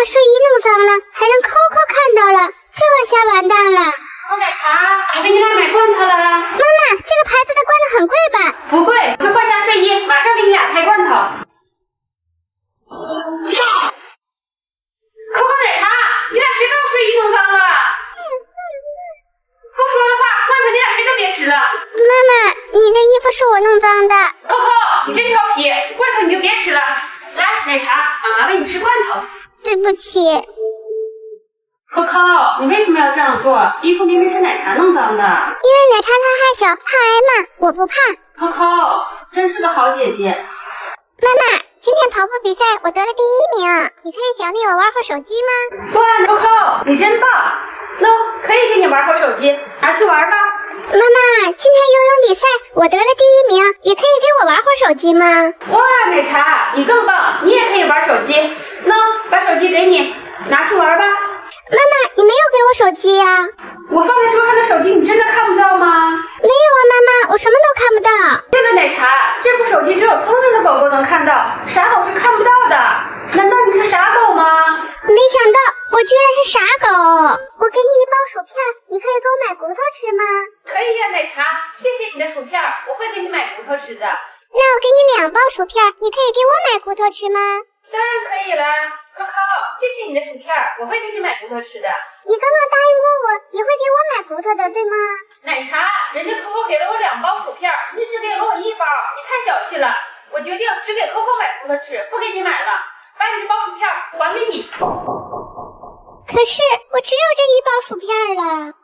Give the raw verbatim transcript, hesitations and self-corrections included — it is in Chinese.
睡衣弄脏了，还让 Coco 看到了，这下完蛋了。 喝奶茶，我给你俩买罐头了。妈妈， 这个牌子的罐头很贵吧？ 不贵，就换下睡衣，马上给你俩开罐头。上。Coco 奶茶，你俩谁把我睡衣弄脏了？不说的话，罐头你俩谁都别吃了。 妈妈，你的衣服是我弄脏的。 Coco，你真调皮，罐头你就别吃了。来，奶茶，妈妈喂你吃罐头。 对不起。 Coco，你为什么要这样做？衣服明明是奶茶弄脏的。 因为奶茶她害小，怕挨骂，我不怕。 Coco，真是个好姐姐。 妈妈，今天跑步比赛我得了第一名，你可以奖励我玩会儿手机吗？ 哇 ，Coco，你真棒！喏、no, 可以给你玩会儿手机，拿去玩吧。 妈妈，今天游泳比赛我得了第一名，也可以给我玩会儿手机吗？ 哇，奶茶，你更棒，你也可以玩手机。喏、no, 把手机给你，拿去玩吧。 妈妈，你没有给我手机呀、啊？ 我放在桌上的手机你真的看不到吗？ 没有啊，妈妈，我什么都看不到。 对了，奶茶，这部手机只有聪明的狗狗能看到，傻狗是看不到的。难道你是傻狗吗？ 没想到我居然是傻狗。我给你一包薯片，你可以给我买骨头吃吗？ 可以呀，奶茶，谢谢你的薯片，我会给你买骨头吃的。 那我给你两包薯片，你可以给我买骨头吃吗？ 当然可以啦。Coco，谢谢你的薯片，我会给你买骨头吃的。 你刚刚答应过我，也会给我买骨头的，对吗？ 奶茶，人家 Coco 给了我两包薯片，你只给了我一包，你太小气了。我决定只给 Coco 买骨头吃，不给你买了。把你这包薯片还给你。 可是我只有这一包薯片了。